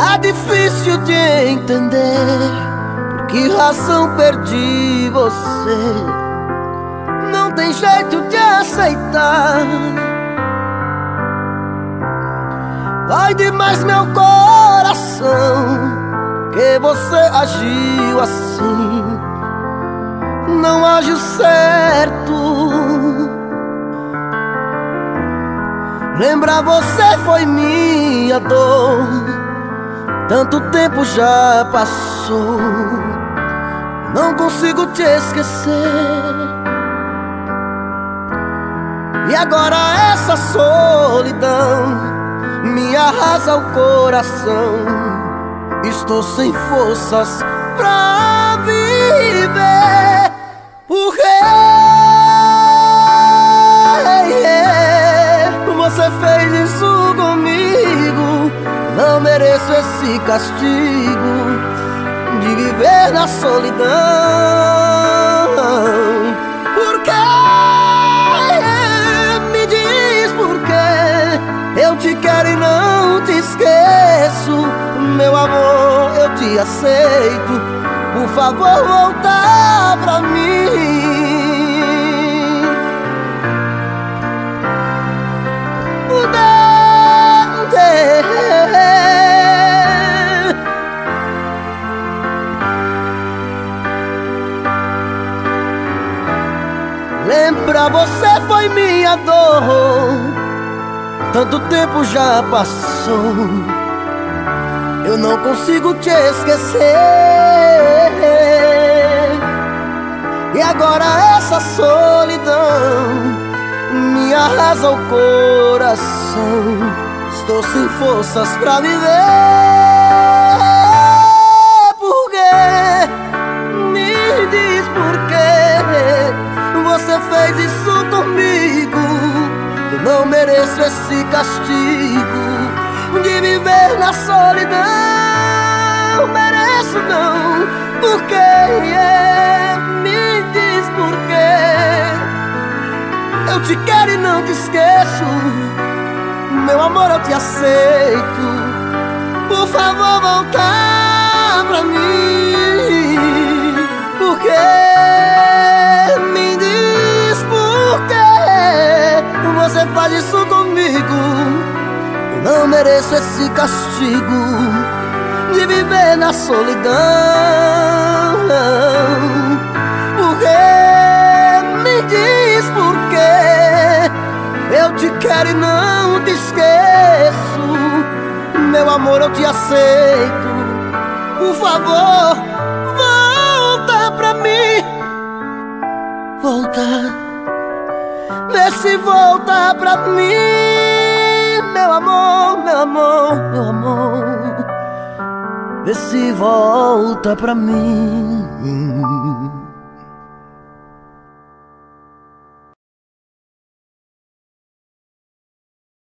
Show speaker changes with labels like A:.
A: É difícil de entender por que razão perdi você. Não tem jeito de aceitar. Dói demais meu coração que você agiu assim. Não agiu certo. Lembrar você foi minha dor. Tanto tempo já passou, não consigo te esquecer. E agora essa solidão me arrasa o coração. Estou sem forças pra viver. Porque você fez isso comigo. Não mereço esse castigo de viver na solidão. Por quê? Me diz por quê. Eu te quero e não te esqueço. Meu amor, eu te aceito. Por favor, volta pra mim. Lembra você foi minha dor. Tanto tempo já passou, eu não consigo te esquecer. E agora essa solidão me arrasa o coração. Estou sem forças pra viver. Por quê? Me diz por quê você fez isso comigo. Eu não mereço esse castigo de viver na solidão. Mereço não. Por quê? Me diz por quê. Eu te quero e não te esqueço. Meu amor, eu te aceito. Por favor, voltar pra mim. Por quê? Me diz por quê você faz isso comigo. Eu não mereço esse castigo de viver na solidão. Por quê? Me diz por quê. Eu te quero e não te esqueço. Meu amor, eu te aceito. Por favor, volta pra mim. Volta. Vê se volta pra mim. Meu amor, meu amor, meu amor. Vê se volta pra mim.